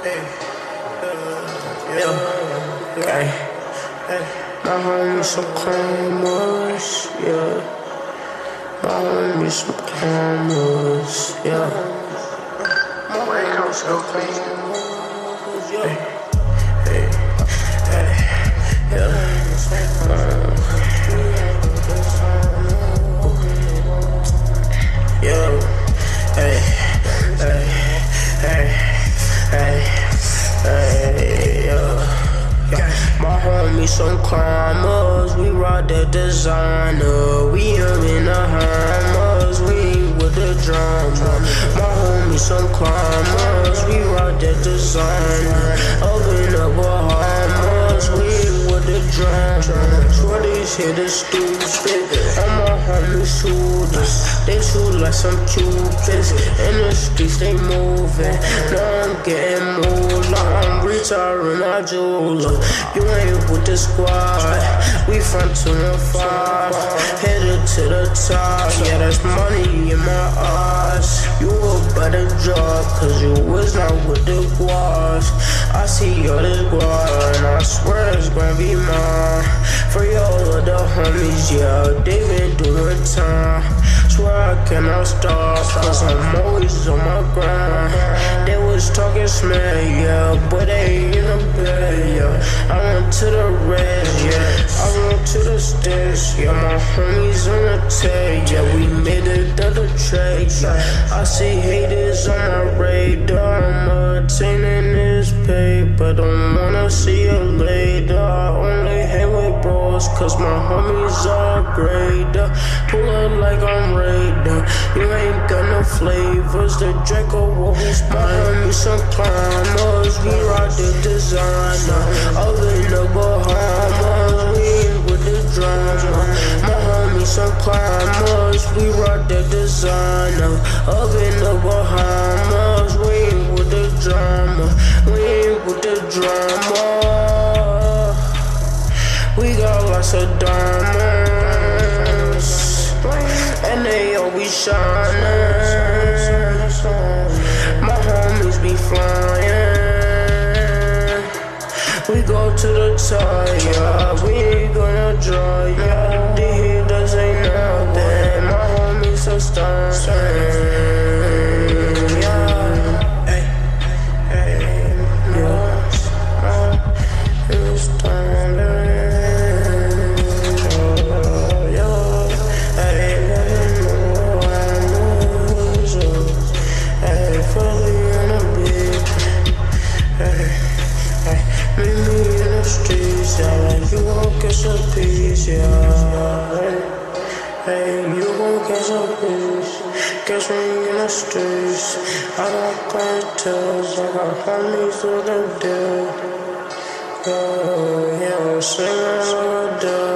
Okay. My homies some cameras, yeah. My homies some cameras, yeah. My homies some cameras, yeah. Hey, hey, yeah. Yo, hey, hey, hey, hey, hey, yo. My homies some climbers, we ride the designer. We in the hammers, we ain't with the drama. My homies some climbers, we ride the designer. Up in the Bahamas, we ain't with the drama. Shorties hit the stupid, and my homies shooters. They shoot like some cupids. In the streets they moving. Now I'm getting moved like I'm retiring my jeweler. You ain't with the squad. We from 215, headed to the top. Yeah, that's money in my eyes. You a better job, cause you was not with the guas. I see all this guap, and I swear it's gonna be mine. Free all of the homies, yeah, they been doing time. Swear I cannot stop, cause I'm always on my grind. They was talking smack, yeah, but they ain't in the bed, yeah. I went to the red, yeah, I went to the stairs, yeah. My homies on the tag, yeah, we made it to the trade, yeah. I see haters on my radar, I'm attaining this paper. Don't wanna see you later, I only hang with bros, cause my homies are greater. Pull up like I'm Raider, you ain't got no flavors. The Draco will be my homies some climbers, we rock the designer. Up in the Bahamas, we ain't with the drama. My homies some climbers, we rock the designer. Up in the Bahamas, we ain't with the drama. We ain't with the drama. We got lots of diamonds, and they always shining. My homies be flying. We go to the top, yeah. We ain't gonna draw, yeah. The haters ain't nothing. My homies are stunning, yeah. Hey, hey, yeah. It's stunning. You gon' get some peace, yeah. Hey, you gon' get some peace. Catch me in the streets. I got clientels, I got homies to the deal. Yeah, I'm singing all the